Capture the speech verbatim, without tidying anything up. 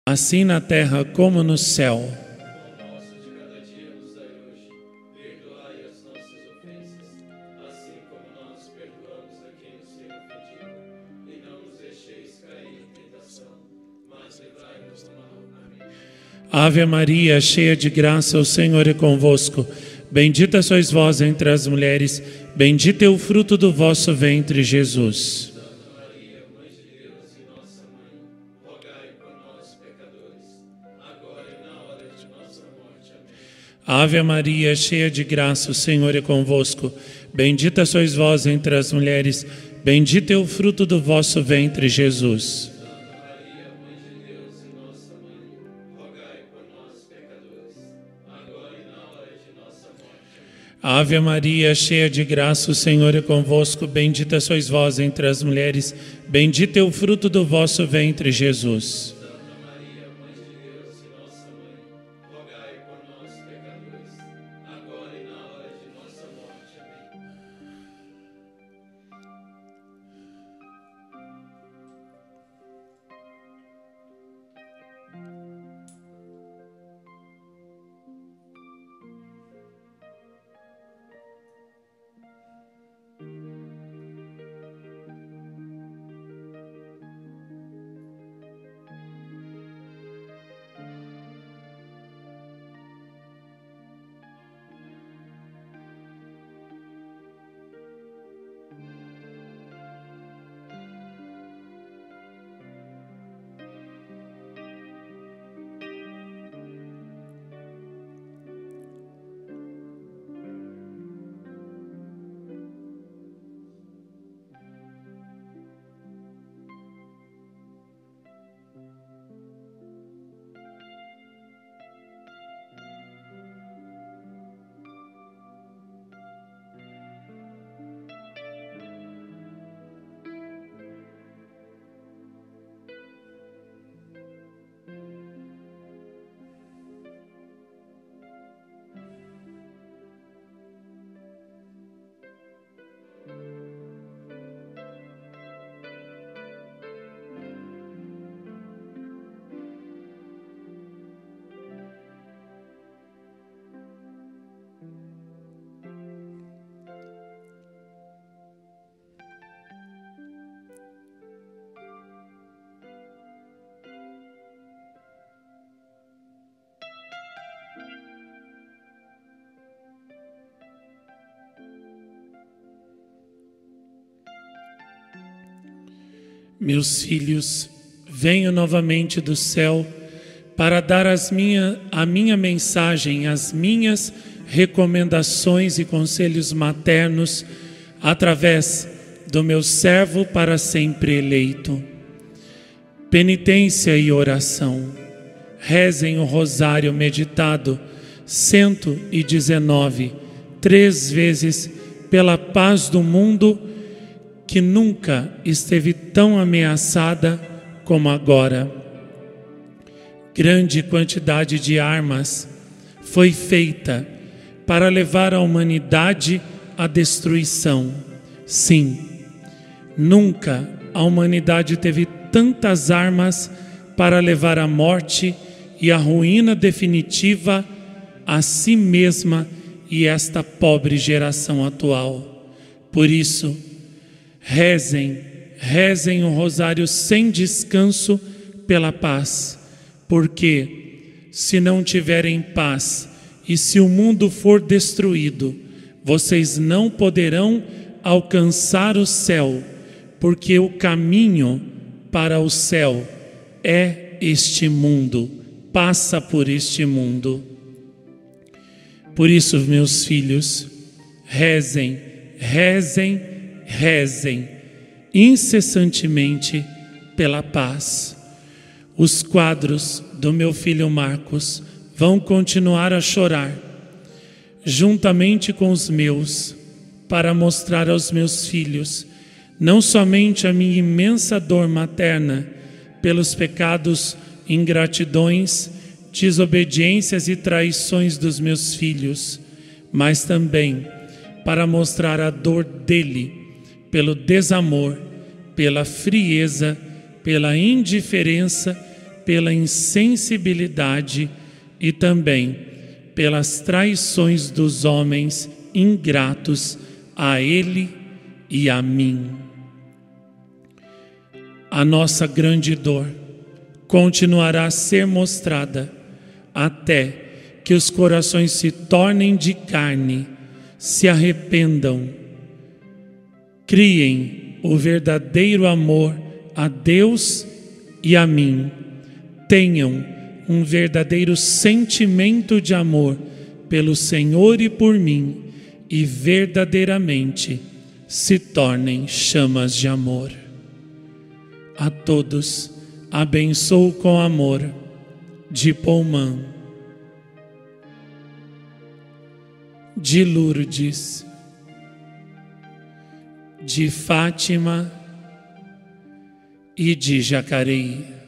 assim na terra como no céu. Ave Maria, cheia de graça, o Senhor é convosco. Bendita sois vós entre as mulheres, bendito é o fruto do vosso ventre, Jesus. Ave Maria, cheia de graça, o Senhor é convosco. Bendita sois vós entre as mulheres, bendito é o fruto do vosso ventre, Jesus. Ave Maria, cheia de graça, o Senhor é convosco. Bendita sois vós entre as mulheres, bendito é o fruto do vosso ventre, Jesus. Meus filhos, venho novamente do céu para dar as minha, a minha mensagem, as minhas recomendações e conselhos maternos através do meu servo para sempre eleito. Penitência e oração. Rezem o rosário meditado cento e dezenove, três vezes pela paz do mundo, que nunca esteve tão ameaçada como agora. Grande quantidade de armas foi feita para levar a humanidade à destruição. Sim, nunca a humanidade teve tantas armas para levar a morte e a ruína definitiva a si mesma e esta pobre geração atual. Por isso, rezem, rezem o rosário sem descanso pela paz, porque se não tiverem paz e se o mundo for destruído, vocês não poderão alcançar o céu, porque o caminho para o céu é este mundo, passa por este mundo. Por isso, meus filhos, rezem, rezem, rezem incessantemente pela paz. Os quadros do meu filho Marcos vão continuar a chorar, juntamente com os meus, para mostrar aos meus filhos não somente a minha imensa dor materna pelos pecados, ingratidões, desobediências e traições dos meus filhos, mas também para mostrar a dor dele pelo desamor, pela frieza, pela indiferença pela insensibilidade e também pelas traições dos homens ingratos a Ele e a mim. A nossa grande dor continuará a ser mostrada até que os corações se tornem de carne, se arrependam, criem o verdadeiro amor a Deus e a mim, tenham um verdadeiro sentimento de amor pelo Senhor e por mim e verdadeiramente se tornem chamas de amor. A todos abençoo com amor, de Poumã, de Lourdes, de Fátima e de Jacareí.